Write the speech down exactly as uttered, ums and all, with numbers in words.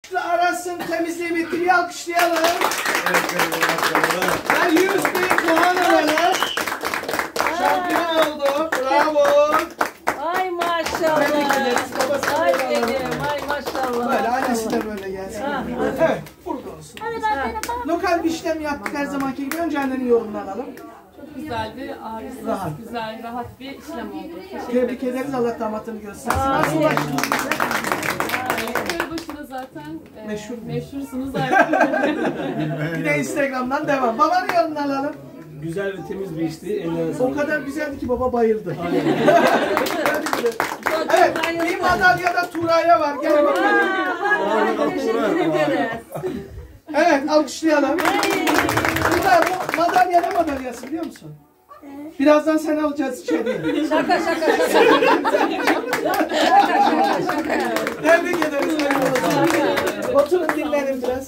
Aras'ın temizliği bitti. Bir alkışlayalım. Ben yüz bin puan alalım. Şampiyon oldu. Bravo. Ay maşallah. Ay benim. Ay maşallah. Böyle annesi de böyle gelsin. Evet. Burada olsun. Lokal bir işlem yaptık her zamanki gibi. Önce annenin yorumunu alalım. Çok güzeldi, ağrısız, Rahat. güzel, rahat bir işlem oldu. Teşekkür Tebrik ederiz. Allah damatını göstersin. Nasıl ulaştınız bize? Köybaşı'da zaten e, Meşhur mu? meşhursunuz zaten. Bir de Instagram'dan devam. Babanın yorumunu alalım. Güzel ve temiz bir işti. Ellerine O sağlık. kadar güzeldi ki baba bayıldı. Evet, bir madalya da Turay'a var. Gel bakalım. Evet, alkışlayalım. Turay, bu madalya ne madalyası biliyor musun? Birazdan sen alacağız içeri. Şaka şaka şaka. Şaka şaka şaka. Tebrik ederiz. Oturun dinlenin biraz.